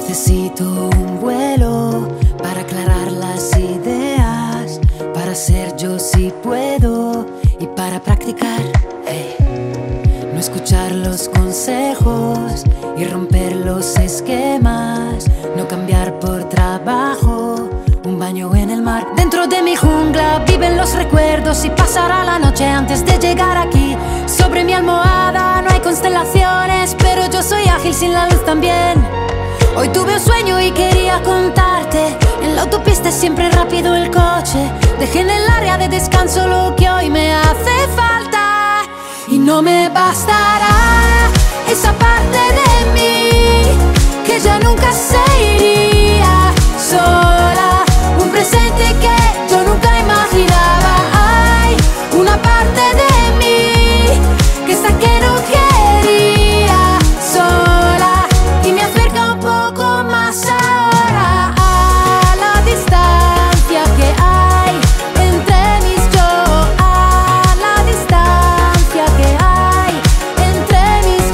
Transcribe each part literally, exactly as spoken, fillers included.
Necesito un vuelo para aclarar las ideas, para ser yo si puedo y para practicar, hey. No escuchar los consejos y romper los esquemas, no cambiar por trabajo, un baño en el mar. Dentro de mi jungla viven los recuerdos y pasará la noche antes de llegar aquí. Sobre mi almohada no hay constelaciones, pero yo soy ágil sin la luz también. Hoy tuve un sueño y quería contarte. En la autopista es siempre rápido el coche. Dejé en el área de descanso lo que hoy me hace falta. Y no me bastará esa parte de mí que ya nunca se iría sola. Un presente que yo nunca imaginaba. Hay una parte de mí que está que no quería sola y me acerca un poco más ahora a la distancia que hay entre mis yo, a la distancia que hay entre mis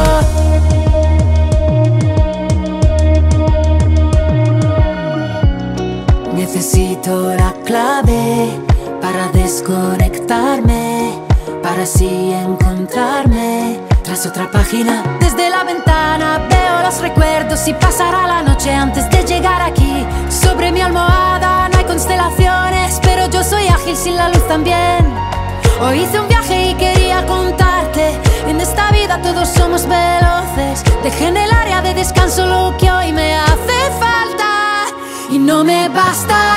yo. Necesito la clave para desconectarme, para así encontrarme tras otra página. Desde la ventana veo los recuerdos y pasará la noche antes de llegar aquí. Sobre mi almohada no hay constelaciones, pero yo soy ágil sin la luz también. Hoy hice un viaje y quería contarte. En esta vida todos somos veloces. Dejé en el área de descanso lo que hoy me hace falta. Y no me basta